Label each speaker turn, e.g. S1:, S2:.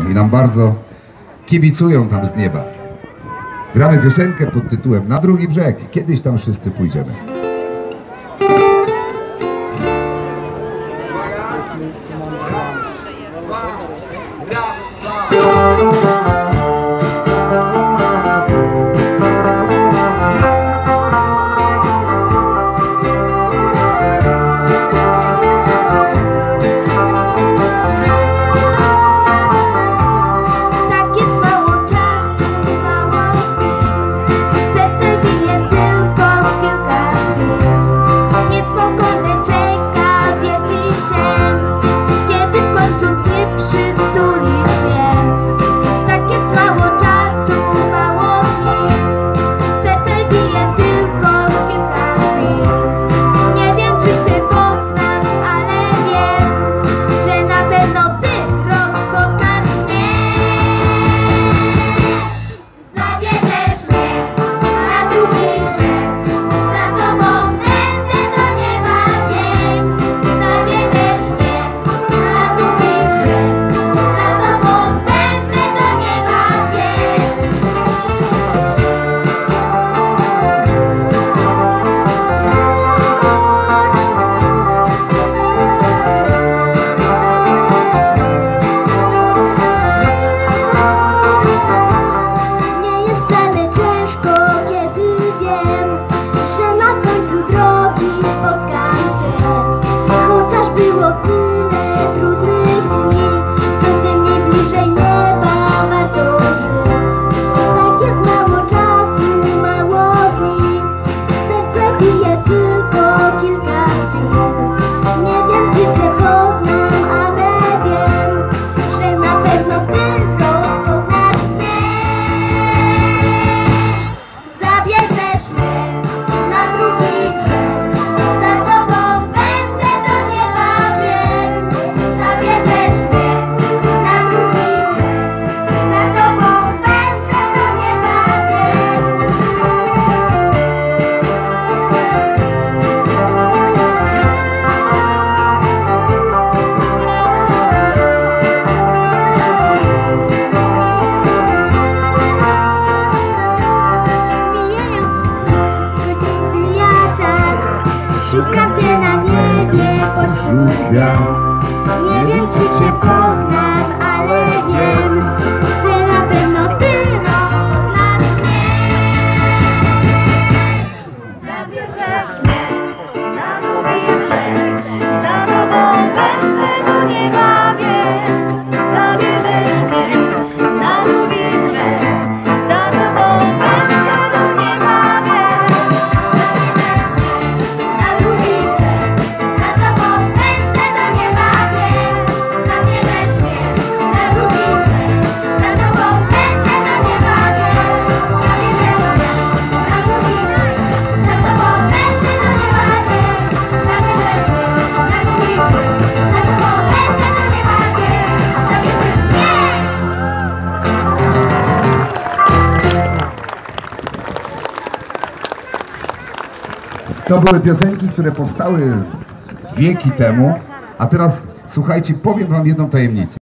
S1: i nam bardzo kibicują tam z nieba. Gramy piosenkę pod tytułem Na drugi brzeg. Kiedyś tam wszyscy pójdziemy.
S2: Szukam cię na niebie pośród gwiazd. Nie wiem, czy cię poznam, ale wiem, że na pewno ty rozpoznasz mnie. Zabierzesz mnie na drugi brzeg, za tobą będę do nieba biegł. Zabierzesz mnie na drugi brzeg, za tobą będę do nieba biegł.
S1: To były piosenki, które powstały wieki temu, a teraz słuchajcie, powiem wam jedną tajemnicę.